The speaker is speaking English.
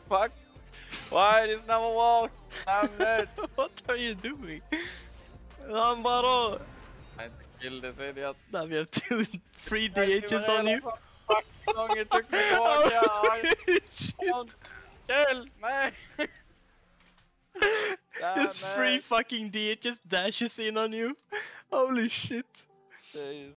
fuck? Why it is never walk? I'm dead. What are you doing? Han bara... I killed this idiot. Now we have 3 DHs on you. Fuck, how long it took me to walk here. Shit. Kill me! There's 3 fucking DHs dashes in on you. Holy shit. Jeez.